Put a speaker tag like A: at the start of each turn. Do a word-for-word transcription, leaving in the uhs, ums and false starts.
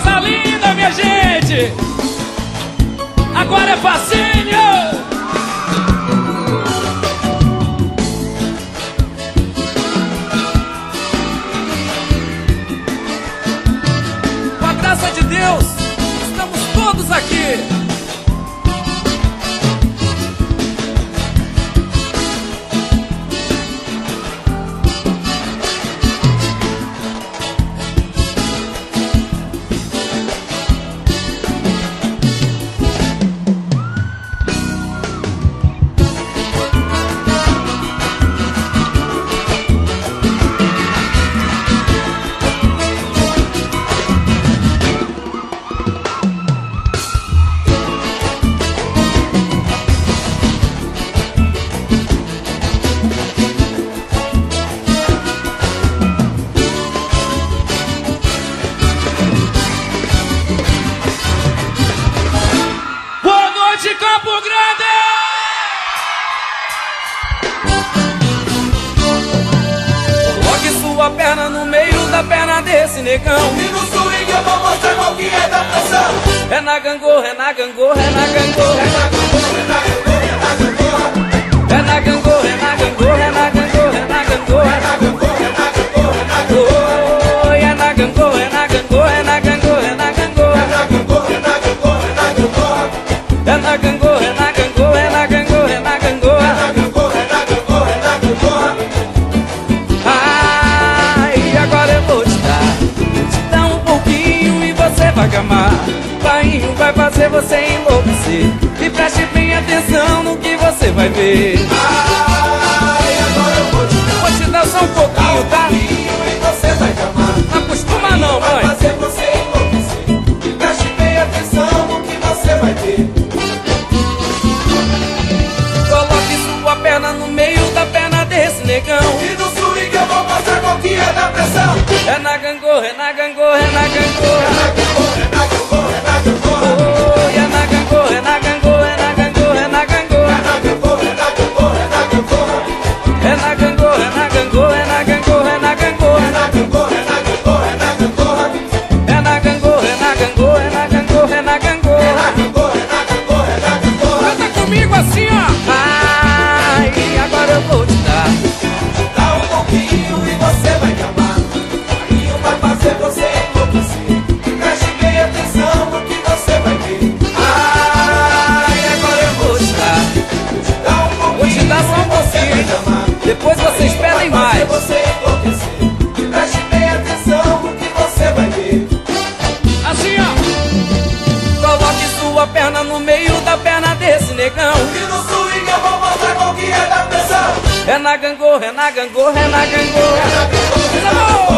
A: Coisa linda, minha gente. Agora é facinho. Com a graça de Deus, estamos todos aqui. De Campo Grande! Coloque sua perna no meio da perna desse negão.
B: E no swing eu vou mostrar qual que é da pressão.
A: É na gangorra, é na gangorra, é na gangorra.
B: É na gangorra, é na gangorra, é na gangorra.
A: É na gangorra, é na gangorra, é na gangorra.
B: É na gangorra, é na gangorra, é na gangorra.
A: É na gangorra, é na gangorra, é na gangorra, é na gangorra.
B: É na gangorra, é na gangorra, é na gangorra.
A: É na gangorra, é na gangorra, é na gangorra, é na
B: É
A: gangorra.
B: na gangorra, é na gangorra, é na gangorra.
A: Ai, agora eu vou te dar, te dar um pouquinho e você vai amar. Painho vai fazer você enlouquecer. E preste bem atenção no que você vai ver.
B: Ai, agora eu vou te dar.
A: Vou te dar só um pouquinho, tá?
B: E você vai amar.
A: Não acostuma não,
B: Vai
A: mãe.
B: fazer você enlouquecer. E preste bem atenção no que você vai ver.
A: Coloque sua perna no meio da perna desse negão.
B: E no swing eu vou mostrar qual que é da pressão.
A: É na gangorra, é na gangorra, é na
B: É
A: gangorra.
B: na gangorra, é na gangorra, é na gangorra.
A: Oh, é na gangorra, é na gangorra, é na gangorra, é na gangorra.
B: É na gangorra, é na gangorra, é na gangorra.
A: É na gangorra, é na gangorra, é na gangorra, é na gangorra.
B: É na gangorra, é na gangorra, é na gangorra.
A: É na gangorra, é na gangorra, é na gangorra, é na
B: É na
A: gangorra.
B: gangorra, é na gangorra, é na gangorra.
A: Canta comigo assim, ó. Ai, agora eu vou te dar.
B: Dá um pouquinho e você vai me amar. Carinho vai fazer você enlouquecer. Preste bem atenção no que você vai ver. Ai, agora eu vou te dar. Dá um pouquinho,
A: Vou te dar só um
B: e você vai me
A: pouquinho.
B: amar.
A: Depois vocês pedem
B: Vai fazer
A: mais.
B: você enlouquecer. Preste bem atenção no que você vai ver.
A: Assim, ó. Coloque sua perna no meio da perna desse negão.
B: E no swing eu vou mostrar qual que é da pressão.
A: É na gangorra, é na gangorra, é na gangorra.
B: É na gangorra, é na
A: Coisa boa.